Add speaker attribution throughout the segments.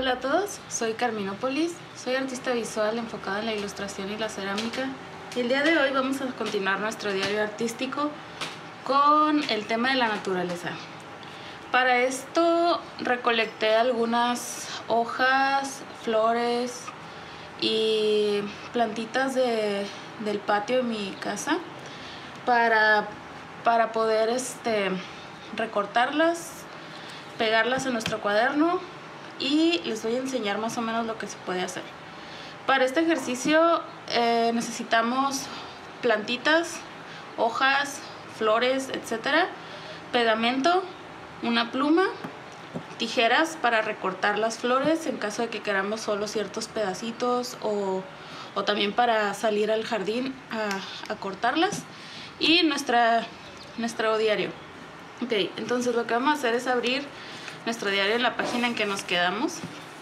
Speaker 1: Hola a todos, soy Carminópolis, soy artista visual enfocada en la ilustración y la cerámica y el día de hoy vamos a continuar nuestro diario artístico con el tema de la naturaleza. Para esto recolecté algunas hojas, flores y plantitas del patio de mi casa para poder recortarlas, pegarlas en nuestro cuaderno y les voy a enseñar más o menos lo que se puede hacer. Para este ejercicio necesitamos plantitas, hojas, flores, etcétera, pegamento, una pluma, tijeras para recortar las flores en caso de que queramos solo ciertos pedacitos o también para salir al jardín a cortarlas, y nuestro diario. Ok, entonces lo que vamos a hacer es abrir nuestro diario en la página en que nos quedamos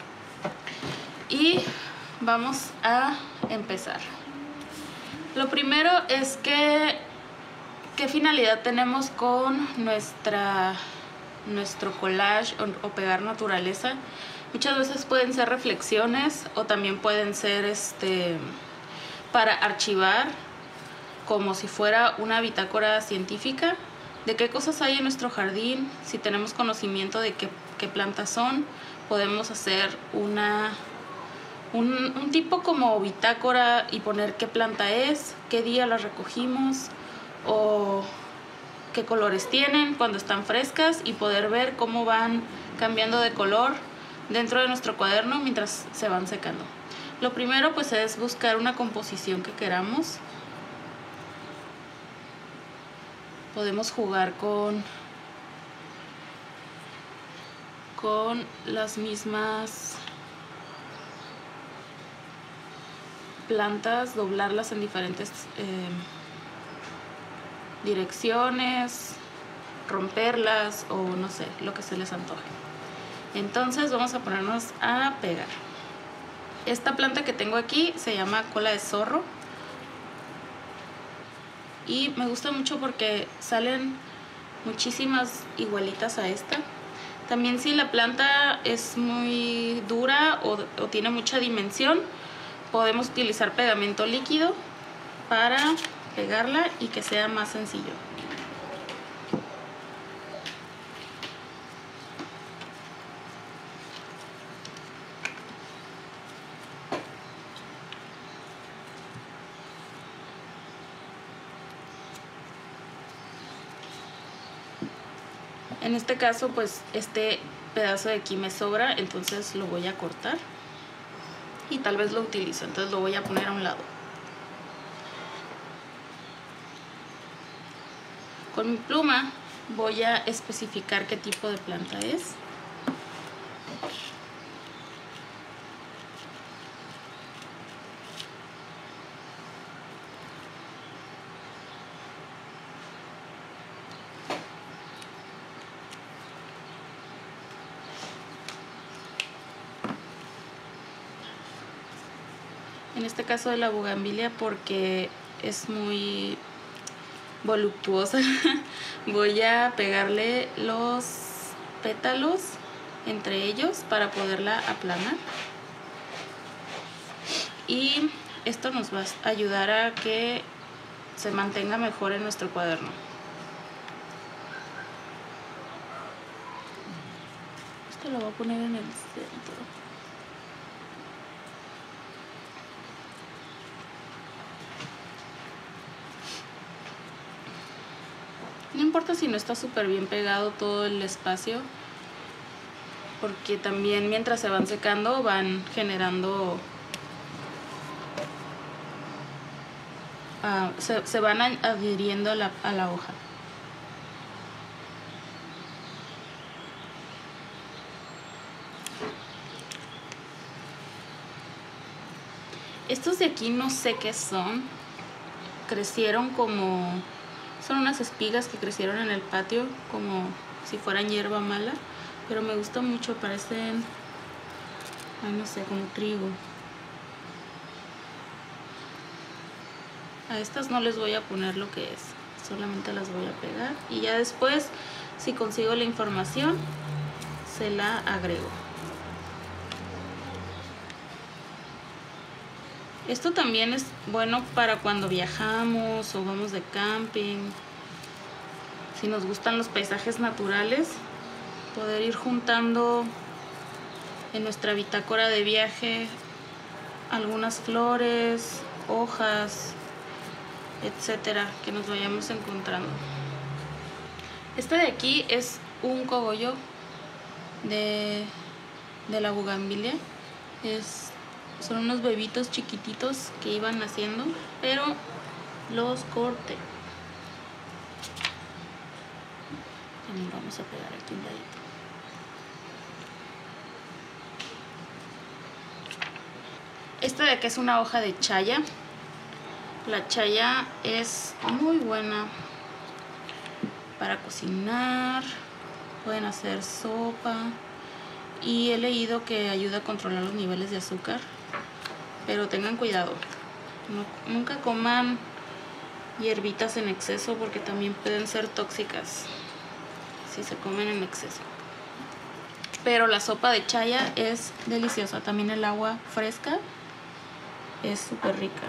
Speaker 1: y vamos a empezar. Lo primero es qué finalidad tenemos con nuestro collage o pegar naturaleza. Muchas veces pueden ser reflexiones o también pueden ser para archivar, como si fuera una bitácora científica de qué cosas hay en nuestro jardín. Si tenemos conocimiento de qué plantas son, podemos hacer un tipo como bitácora y poner qué planta es, qué día la recogimos o qué colores tienen cuando están frescas, y poder ver cómo van cambiando de color dentro de nuestro cuaderno mientras se van secando. Lo primero pues es buscar una composición que queramos. Podemos jugar con las mismas plantas, doblarlas en diferentes direcciones, romperlas o no sé, lo que se les antoje. Entonces vamos a ponernos a pegar. Esta planta que tengo aquí se llama cola de zorro y me gusta mucho porque salen muchísimas igualitas a esta. También si la planta es muy dura o tiene mucha dimensión, podemos utilizar pegamento líquido para pegarla y que sea más sencillo. En este caso pues este pedazo de aquí me sobra, entonces lo voy a cortar y tal vez lo utilizo, entonces lo voy a poner a un lado. Con mi pluma voy a especificar qué tipo de planta es. En este caso de la bugambilia, porque es muy voluptuosa, voy a pegarle los pétalos entre ellos para poderla aplanar, y esto nos va a ayudar a que se mantenga mejor en nuestro cuaderno. Esto lo voy a poner en el centro. No importa si no está súper bien pegado todo el espacio, porque también mientras se van secando van generando, se van adhiriendo a la hoja. Estos de aquí no sé qué son, crecieron son unas espigas que crecieron en el patio como si fueran hierba mala, pero me gusta mucho, parecen, ay, no sé, como trigo. A estas no les voy a poner lo que es, solamente las voy a pegar y ya después, si consigo la información, se la agrego. Esto también es bueno para cuando viajamos o vamos de camping. Si nos gustan los paisajes naturales, poder ir juntando en nuestra bitácora de viaje algunas flores, hojas, etcétera, que nos vayamos encontrando. Este de aquí es un cogollo de la bugambilia. Son unos bebitos chiquititos que iban naciendo, pero los corté. También vamos a pegar aquí un ladito. Esta de aquí es una hoja de chaya. La chaya es muy buena para cocinar, pueden hacer sopa, y he leído que ayuda a controlar los niveles de azúcar, pero tengan cuidado, nunca coman hierbitas en exceso porque también pueden ser tóxicas si se comen en exceso. Pero la sopa de chaya es deliciosa, también el agua fresca es súper rica.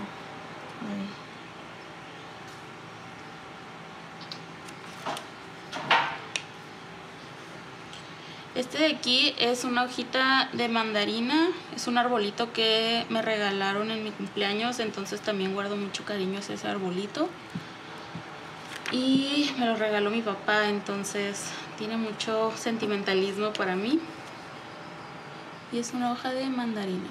Speaker 1: Este de aquí es una hojita de mandarina, es un arbolito que me regalaron en mi cumpleaños, entonces también guardo mucho cariño hacia ese arbolito. Y me lo regaló mi papá, entonces tiene mucho sentimentalismo para mí. Y es una hoja de mandarina.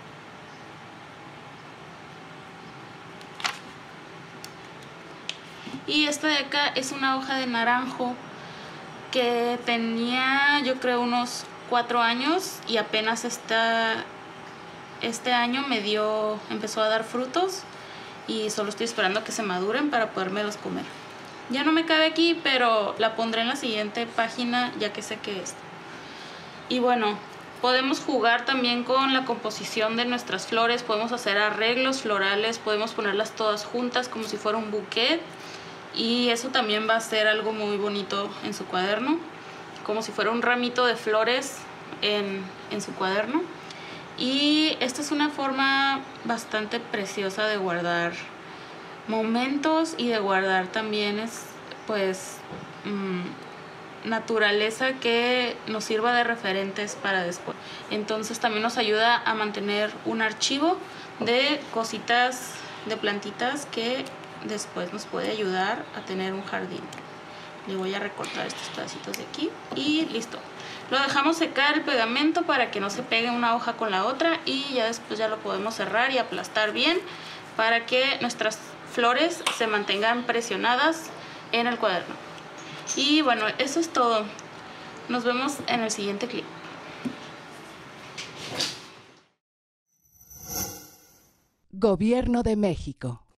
Speaker 1: Y esta de acá es una hoja de naranjo que tenía, yo creo, unos 4 años y apenas este año empezó a dar frutos y solo estoy esperando a que se maduren para podérmelos comer. Ya no me cabe aquí, pero la pondré en la siguiente página ya que sé que es. Y bueno, podemos jugar también con la composición de nuestras flores, podemos hacer arreglos florales, podemos ponerlas todas juntas como si fuera un bouquet. Y eso también va a ser algo muy bonito en su cuaderno, como si fuera un ramito de flores en su cuaderno. Y esta es una forma bastante preciosa de guardar momentos y de guardar también naturaleza que nos sirva de referentes para después. Entonces también nos ayuda a mantener un archivo de cositas, de plantitas que después nos puede ayudar a tener un jardín. Le voy a recortar estos pedacitos de aquí y listo. Lo dejamos secar el pegamento para que no se pegue una hoja con la otra y ya después ya lo podemos cerrar y aplastar bien para que nuestras flores se mantengan presionadas en el cuaderno. Y bueno, eso es todo. Nos vemos en el siguiente clip.
Speaker 2: Gobierno de México.